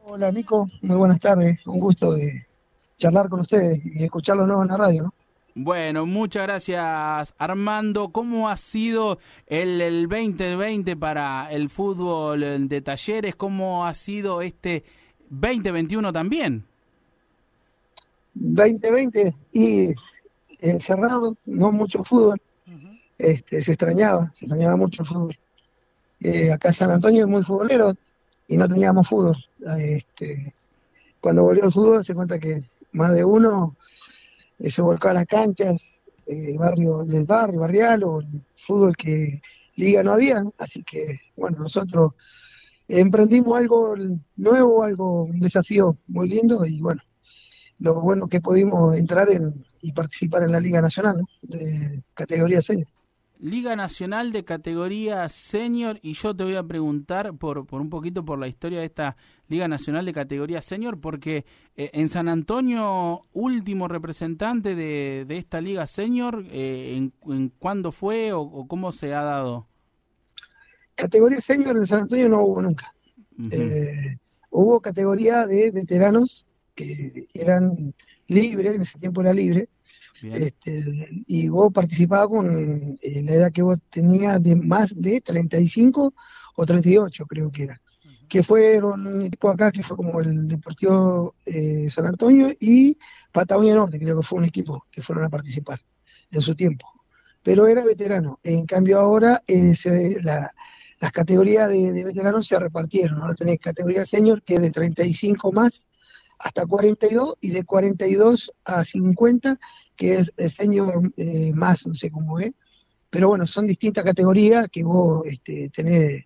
Hola Nico, muy buenas tardes, un gusto de charlar con ustedes y escucharlo nuevo en la radio, ¿no? Bueno, muchas gracias Armando. ¿Cómo ha sido el 2020 para el fútbol de Talleres? ¿Cómo ha sido este 2021 también? 2020 y encerrado, no mucho fútbol, se extrañaba mucho el fútbol. Acá San Antonio es muy futbolero y no teníamos fútbol. Este, Cuando volvió el fútbol se cuenta que más de uno se volcó a las canchas, del barrio, barrial o el fútbol que liga no había, así que bueno, nosotros emprendimos algo nuevo, un desafío muy lindo y lo bueno que pudimos entrar y participar en la Liga Nacional, ¿no? De categoría senior. Liga Nacional de categoría senior, y yo te voy a preguntar por un poquito por la historia de esta Liga Nacional de categoría senior, porque en San Antonio, último representante de esta Liga Senior, en cuándo fue o cómo se ha dado. Categoría senior en San Antonio no hubo nunca. Ujú. Eh, Hubo categoría de veteranos que eran libres, en ese tiempo era libre, Bien. y vos participabas con la edad que vos tenías de más de 35 o 38 creo que era. Que fueron un equipo acá que fue como el Deportivo San Antonio y Patagonia Norte, creo que fue un equipo que fueron a participar en su tiempo. Pero era veterano. En cambio ahora las categorías de veteranos se repartieron. Ahora tenés categoría senior que es de 35 más hasta 42 y de 42 a 50 que es el senior más, no sé cómo es. Pero bueno, son distintas categorías que vos tenés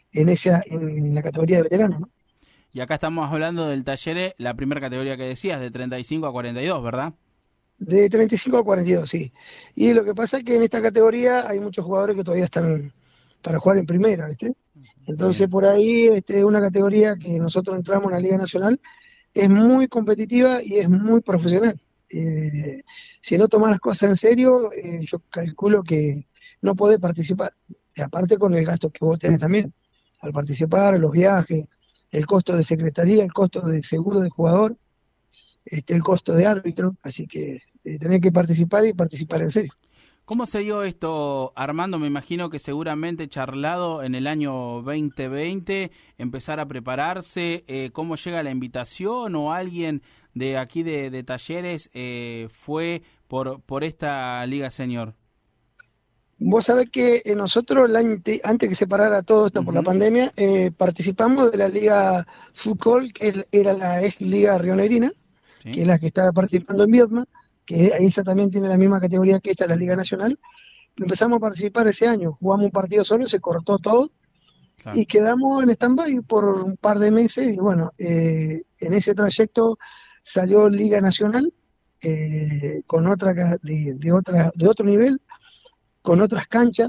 en la categoría de veterano, ¿no? Y acá estamos hablando del Talleres, la primera categoría que decías, de 35 a 42, ¿verdad? De 35 a 42, sí. Y lo que pasa es que en esta categoría hay muchos jugadores que todavía están para jugar en primera, ¿viste? Entonces Bien. por ahí es una categoría que nosotros entramos en la Liga Nacional, es muy competitiva y es muy profesional. Eh, si no tomas las cosas en serio, yo calculo que no podés participar. Y aparte con el gasto que vos tenés también, al participar, los viajes, el costo de secretaría, el costo de seguro de jugador, el costo de árbitro, así que tenés que participar y participar en serio. ¿Cómo se dio esto, Armando? Me imagino que seguramente charlado en el año 2020, empezar a prepararse, ¿cómo llega la invitación o alguien de aquí de Talleres fue por esta Liga Senior? Vos sabés que nosotros, antes que se parara todo esto por la Ujú. pandemia, participamos de la Liga Fútbol, que era la ex Liga Rionegrina, que ¿Sí? es la que está participando en Viedma, que esa también tiene la misma categoría que esta, la Liga Nacional. Empezamos a participar ese año, jugamos un partido solo, se cortó todo Claro. y quedamos en stand-by por un par de meses. Y bueno, en ese trayecto salió Liga Nacional con de otro nivel, con otras canchas.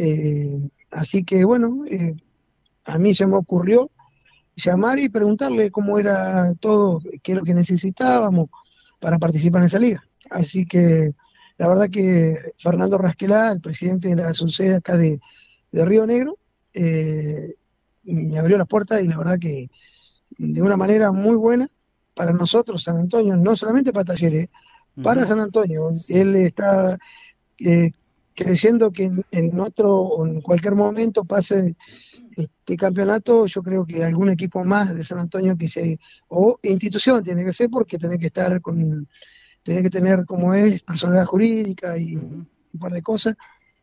Así que bueno, a mí se me ocurrió llamar y preguntarle cómo era todo, qué es lo que necesitábamos para participar en esa liga. Así que la verdad que Fernando Rasquelá, el presidente de la SUCED acá de Río Negro, eh, me abrió las puertas y la verdad que de una manera muy buena para nosotros, San Antonio, no solamente para Talleres, para Ujú. San Antonio. Sí. Él está eh, creyendo que en otro o en cualquier momento pase este campeonato, yo creo que algún equipo más de San Antonio o institución tiene que ser porque tiene que tener como es personalidad jurídica y Ujú. un par de cosas.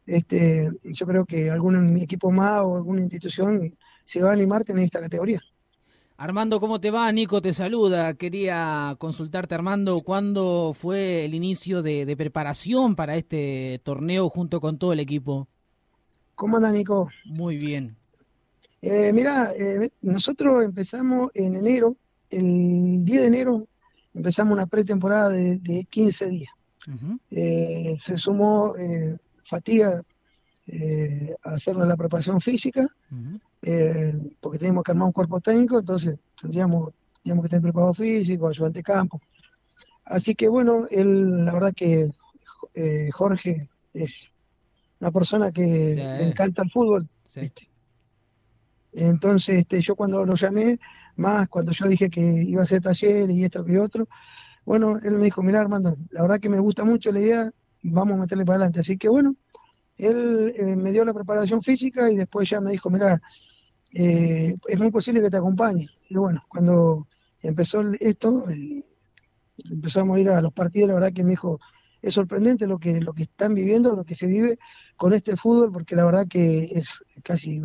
Yo creo que algún equipo más o alguna institución se va a animar en esta categoría. Armando, ¿cómo te va? Nico te saluda. Quería consultarte, Armando, ¿cuándo fue el inicio de preparación para este torneo junto con todo el equipo? ¿Cómo anda, Nico? Muy bien. Mira, nosotros empezamos en enero, el 10 de enero empezamos una pretemporada de 15 días. Ujú. Se sumó fatiga a hacer la preparación física, Ujú. porque teníamos que armar un cuerpo técnico, entonces teníamos que tener preparado físico, ayudante de campo. Así que bueno, la verdad que Jorge es una persona Sí, que le encanta el fútbol, sí. ¿viste? Entonces, yo cuando lo llamé, más cuando yo dije que iba a hacer taller y esto que otro, bueno, él me dijo, mira Armando, la verdad que me gusta mucho la idea, vamos a meterle para adelante. Así que bueno, él me dio la preparación física y después ya me dijo, mira, es muy posible que te acompañe. Y bueno, cuando empezó esto, empezamos a ir a los partidos, la verdad que me dijo, es sorprendente lo que están viviendo, lo que se vive con este fútbol, porque la verdad que es casi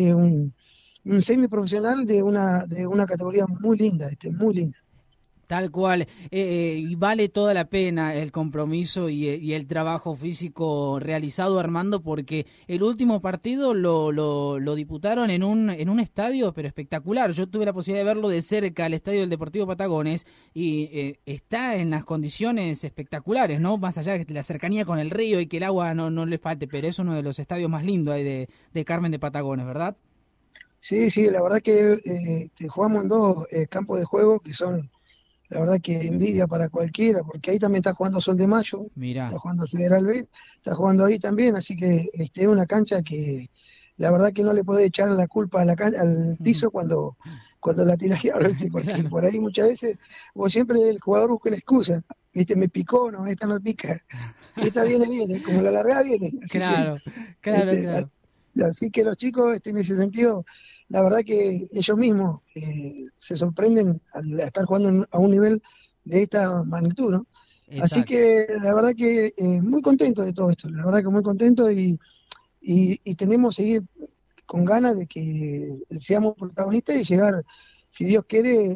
un semiprofesional de una categoría muy linda, muy linda. Tal cual, y vale toda la pena el compromiso y el trabajo físico realizado, Armando, porque el último partido lo disputaron en un estadio, pero espectacular. Yo tuve la posibilidad de verlo de cerca, el estadio del Deportivo Patagones, y está en las condiciones espectaculares, ¿no? Más allá de la cercanía con el río y que el agua no le falte, pero es uno de los estadios más lindos ahí de Carmen de Patagones, ¿verdad? Sí, sí, la verdad que jugamos en dos campos de juego que son, la verdad que envidia para cualquiera, porque ahí también está jugando Sol de Mayo, Mirá, está jugando el Federal B, está jugando ahí también, así que es una cancha que la verdad que no le podés echar la culpa al piso cuando la tiras ahora, ¿viste? Porque claro, por ahí muchas veces, vos siempre el jugador busca la excusa, ¿viste? Me picó, no, esta no pica, esta viene, como la largada viene, así que, claro, claro, este, claro. así que los chicos, en ese sentido, la verdad que ellos mismos se sorprenden al estar jugando a un nivel de esta magnitud, ¿no? Así Exacto. que la verdad que muy contento de todo esto, la verdad que muy contento y tenemos que seguir con ganas de que seamos protagonistas y llegar, si Dios quiere,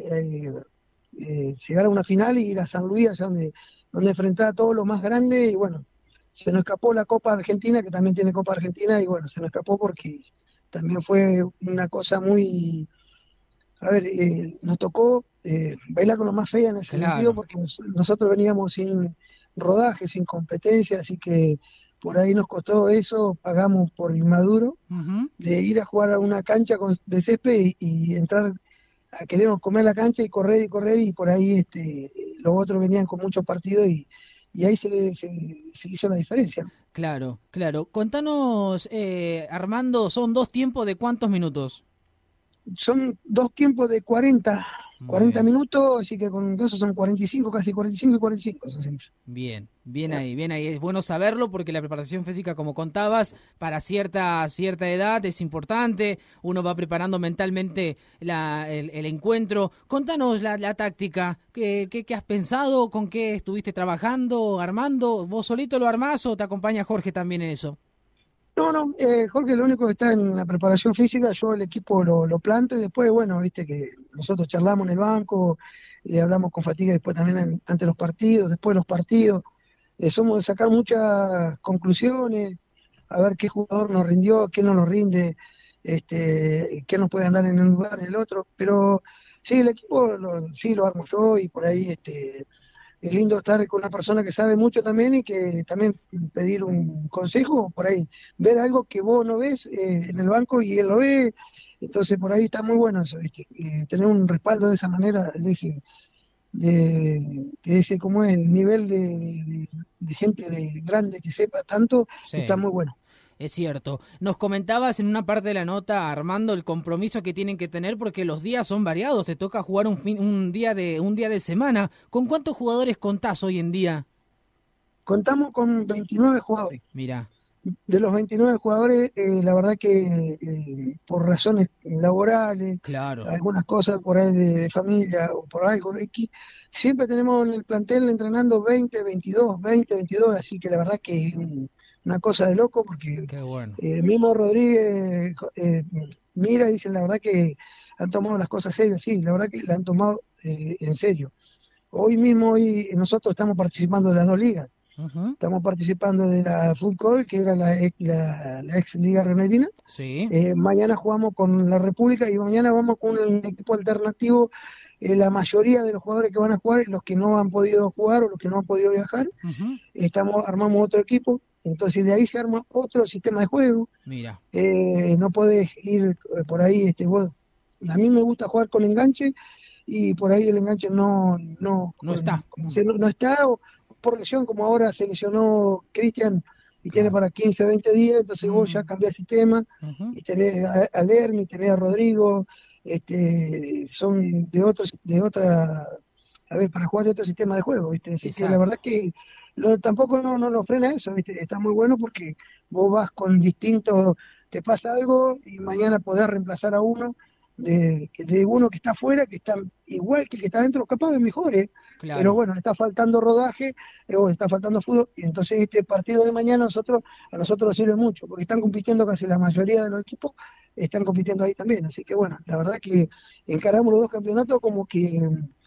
llegar a una final y ir a San Luis, allá donde enfrentar a todos los más grandes y bueno, se nos escapó la Copa Argentina, que también tiene Copa Argentina, y bueno, se nos escapó porque también fue una cosa muy, a ver, nos tocó bailar con lo más fea en ese sentido, Claro. porque nosotros veníamos sin rodaje, sin competencia, así que por ahí nos costó eso, pagamos por inmaduro, Ujú. de ir a jugar a una cancha de césped y entrar a querernos comer la cancha y correr, y por ahí los otros venían con muchos partidos y ahí se hizo la diferencia, ¿no? Claro, claro. Contanos, Armando, ¿son dos tiempos de cuántos minutos? Son dos tiempos de 40, Muy 40 bien, minutos, así que con eso son 45, casi 45 y 45, son siempre. bien, bien Eh, ahí, bien ahí. Es bueno saberlo porque la preparación física, como contabas, para cierta edad es importante. Uno va preparando mentalmente el encuentro. Contanos la táctica. ¿Qué has pensado? ¿Con qué estuviste trabajando, Armando? ¿Vos solito lo armás o te acompaña Jorge también en eso? No, no, Jorge, lo único que está en la preparación física, yo el equipo lo planto y después, bueno, viste que nosotros charlamos en el banco, hablamos con fatiga después también ante los partidos, después de los partidos, somos de sacar muchas conclusiones, a ver qué jugador nos rindió, qué no nos rinde, qué nos puede andar en un lugar, en el otro, pero sí, el equipo sí lo armo yo y por ahí es lindo estar con una persona que sabe mucho también y que también pedir un consejo, o por ahí ver algo que vos no ves en el banco y él lo ve, entonces por ahí está muy bueno eso, ¿viste? Tener un respaldo de esa manera, de ese como es el nivel de gente grande que sepa tanto, está Sí. muy bueno. Es cierto. Nos comentabas en una parte de la nota, Armando, el compromiso que tienen que tener porque los días son variados. Te toca jugar un día de semana. ¿Con cuántos jugadores contás hoy en día? Contamos con 29 jugadores. Mira, De los 29 jugadores, la verdad que por razones laborales, claro. algunas cosas por ahí de familia o por algo X, siempre tenemos en el plantel entrenando 20, 22, así que la verdad que es una cosa de loco porque Qué bueno. mismo Rodríguez mira y dicen la verdad que han tomado las cosas serias, sí, la verdad que la han tomado en serio. Hoy nosotros estamos participando de las dos ligas. Ujú. Estamos participando de la Fútbol, que era la ex Liga Renerina. Sí. Mañana jugamos con la República y mañana vamos con un equipo alternativo. La mayoría de los jugadores que van a jugar, los que no han podido jugar o los que no han podido viajar, Ujú. armamos otro equipo. Entonces de ahí se arma otro sistema de juego. Mira, No podés ir por ahí, a mí me gusta jugar con enganche y por ahí el enganche no está. no está, o por lesión, como ahora se lesionó Cristian, y tiene para 15, 20 días, entonces vos ya cambiás sistema, y tenés a Lermi, tenés a Rodrigo, son de otra, a ver, para jugar de otro sistema de juego, ¿viste? Así que la verdad que tampoco no lo frena eso, ¿viste? Está muy bueno porque vos vas con distintos, te pasa algo y mañana podés reemplazar a uno de uno que está afuera, que está igual que el que está adentro, capaz de mejor, Claro. Pero bueno, le está faltando rodaje, o le está faltando fútbol, y entonces este partido de mañana a nosotros nos sirve mucho, porque están compitiendo casi la mayoría de los equipos, están compitiendo ahí también, así que bueno, la verdad que encaramos los dos campeonatos como que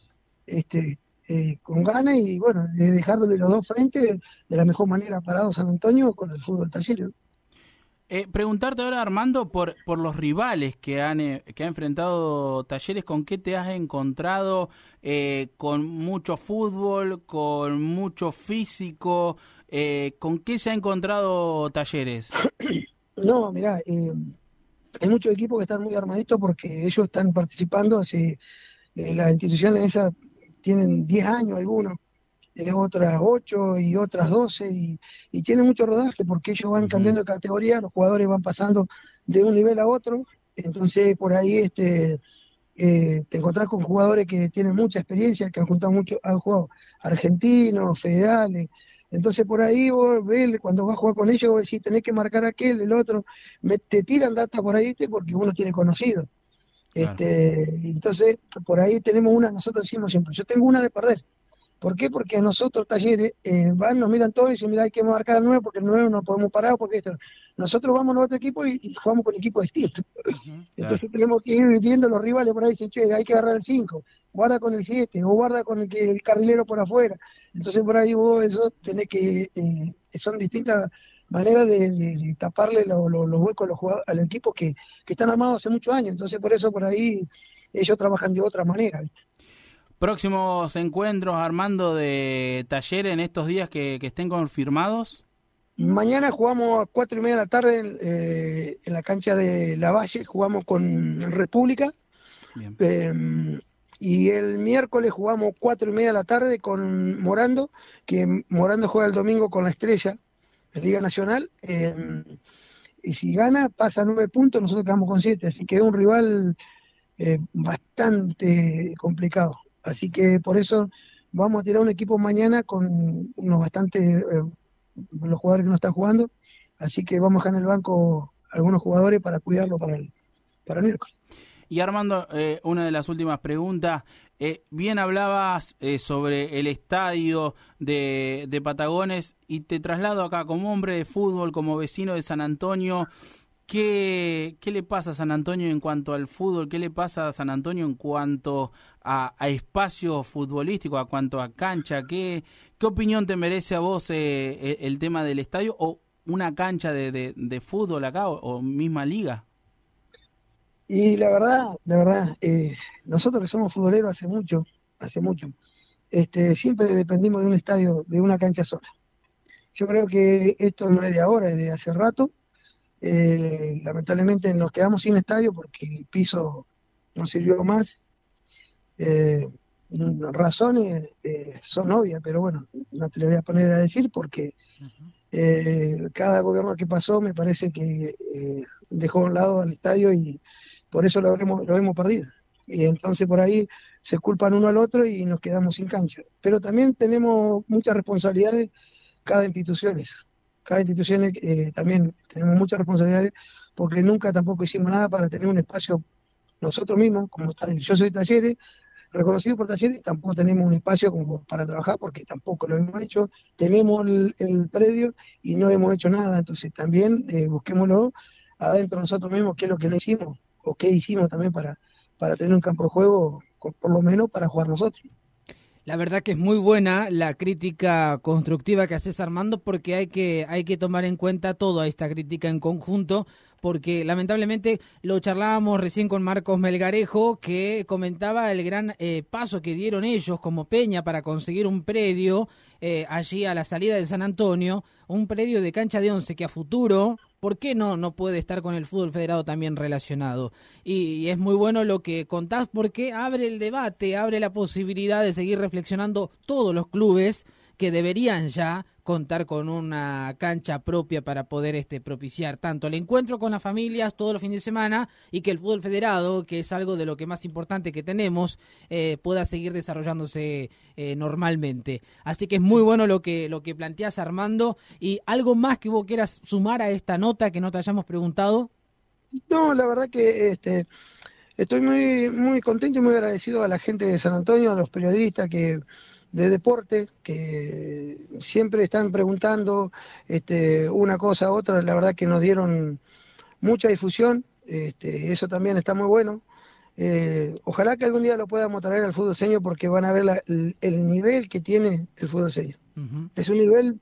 con ganas y bueno, de dejarlo de los dos frentes de la mejor manera parado San Antonio con el fútbol Talleres. Preguntarte ahora, Armando, por los rivales que ha enfrentado Talleres, ¿con qué te has encontrado? ¿Con mucho fútbol, con mucho físico? ¿Con qué se ha encontrado Talleres? No, mirá, hay muchos equipos que están muy armaditos porque ellos están participando las instituciones esas tienen 10 años algunos, otras 8 y otras 12 y tienen mucho rodaje porque ellos van cambiando de categoría, los jugadores van pasando de un nivel a otro, entonces por ahí te encontrás con jugadores que tienen mucha experiencia, que han jugado argentinos, federales, entonces por ahí vos ves, cuando vas a jugar con ellos, vos decís, tenés que marcar aquel, el otro, te tiran data por ahí, porque uno tiene conocido. Claro. Entonces, por ahí tenemos nosotros decimos siempre, yo tengo una de perder. ¿Por qué? Porque a nosotros Talleres nos miran todos y dicen, mira, hay que marcar al 9 porque el 9 no podemos parar, porque nosotros vamos a otro equipo y jugamos con equipos distintos. Entonces tenemos que ir viendo los rivales por ahí, dicen, che, hay que agarrar el 5, guarda con el 7, o guarda con el carrilero por afuera. Entonces por ahí vos eso tenés que, son distintas maneras de taparle los huecos a los equipos que están armados hace muchos años. Entonces por eso por ahí ellos trabajan de otra manera, ¿viste? ¿Próximos encuentros, Armando, de Talleres en estos días que estén confirmados? Mañana jugamos a 4:30 de la tarde en la cancha de La Valle, jugamos con República. Y el miércoles jugamos 4:30 de la tarde con Morando, que Morando juega el domingo con La Estrella, en Liga Nacional. Y si gana, pasa 9 puntos, nosotros quedamos con 7, así que es un rival bastante complicado. Así que por eso vamos a tirar un equipo mañana con unos bastantes, los jugadores que no están jugando, así que vamos a dejar en el banco algunos jugadores para cuidarlo para el miércoles. Y Armando, una de las últimas preguntas, bien hablabas sobre el estadio de Patagones y te traslado acá como hombre de fútbol, como vecino de San Antonio. ¿Qué le pasa a San Antonio en cuanto al fútbol? ¿Qué le pasa a San Antonio en cuanto a espacio futbolístico, a cuanto a cancha? ¿Qué opinión te merece a vos el tema del estadio o una cancha de fútbol acá o misma liga? Y la verdad, nosotros que somos futboleros hace mucho, siempre dependimos de un estadio, de una cancha sola. Yo creo que esto no es de ahora, es de hace rato. Lamentablemente nos quedamos sin estadio porque el piso no sirvió más. Razones son obvias, pero bueno, no te lo voy a poner a decir porque cada gobierno que pasó me parece que dejó a un lado al estadio y por eso lo hemos perdido. Y entonces por ahí se culpan uno al otro y nos quedamos sin cancha. Pero también tenemos muchas responsabilidades cada institución también tenemos muchas responsabilidades porque nunca tampoco hicimos nada para tener un espacio nosotros mismos, como yo soy Talleres, reconocido por Talleres, tampoco tenemos un espacio como para trabajar porque tampoco lo hemos hecho, tenemos el predio y no hemos hecho nada, entonces también busquémoslo adentro nosotros mismos qué es lo que no hicimos o qué hicimos también para tener un campo de juego, por lo menos para jugar nosotros. La verdad que es muy buena la crítica constructiva que haces, Armando, porque hay que tomar en cuenta toda esta crítica en conjunto, porque lamentablemente lo charlábamos recién con Marcos Melgarejo, que comentaba el gran paso que dieron ellos como Peña para conseguir un predio allí a la salida de San Antonio, un predio de cancha de 11 que a futuro, ¿por qué no puede estar con el fútbol federado también relacionado? Y es muy bueno lo que contás porque abre el debate, abre la posibilidad de seguir reflexionando todos los clubes que deberían ya contar con una cancha propia para poder propiciar tanto el encuentro con las familias todos los fines de semana y que el fútbol federado, que es algo de lo que más importante que tenemos, pueda seguir desarrollándose normalmente. Así que es muy bueno lo que planteás, Armando. ¿Y algo más que vos quieras sumar a esta nota que no te hayamos preguntado? No, la verdad que estoy muy, muy contento y muy agradecido a la gente de San Antonio, a los periodistas de deporte, que siempre están preguntando una cosa a otra. La verdad que nos dieron mucha difusión, eso también está muy bueno. Ojalá que algún día lo podamos traer al fútbol seño, porque van a ver el nivel que tiene el fútbol seño. Uh-huh. Es un nivel,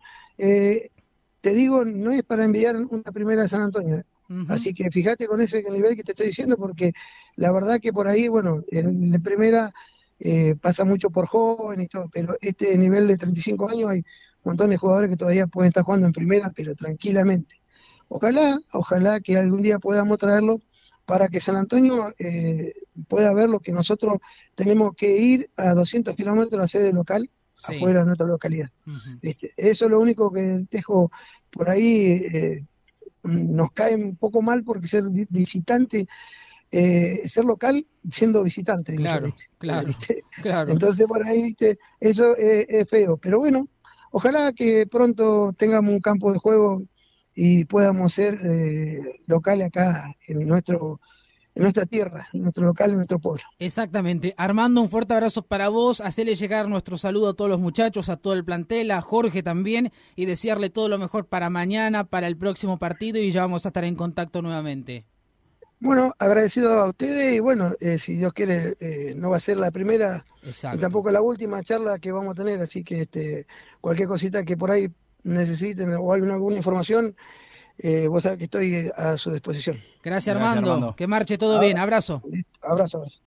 te digo, no es para envidiar una primera de San Antonio. Uh-huh. Así que fíjate con ese nivel que te estoy diciendo, porque la verdad que por ahí, bueno, en la primera pasa mucho por joven y todo, pero este nivel de 35 años hay montones de jugadores que todavía pueden estar jugando en primera, pero tranquilamente. Ojalá que algún día podamos traerlo para que San Antonio pueda ver lo que nosotros tenemos que ir a 200 kilómetros a sede local, sí, afuera de nuestra localidad. Uh-huh. Eso es lo único que dejo por ahí. Nos cae un poco mal porque ser visitante, ser local siendo visitante. Claro, ¿viste? Claro. Entonces por ahí, ¿viste? Eso es feo. Pero bueno, ojalá que pronto tengamos un campo de juego y podamos ser locales acá en nuestra tierra, en nuestro local, en nuestro pueblo. Exactamente. Armando, un fuerte abrazo para vos, hacerle llegar nuestro saludo a todos los muchachos, a todo el plantel, a Jorge también, y desearle todo lo mejor para mañana, para el próximo partido, y ya vamos a estar en contacto nuevamente. Bueno, agradecido a ustedes, y bueno, si Dios quiere, no va a ser la primera, y tampoco la última charla que vamos a tener, así que cualquier cosita que por ahí necesiten o alguna información, vos sabés que estoy a su disposición. Gracias, Armando. Que marche todo bien. Abrazo. Abrazo.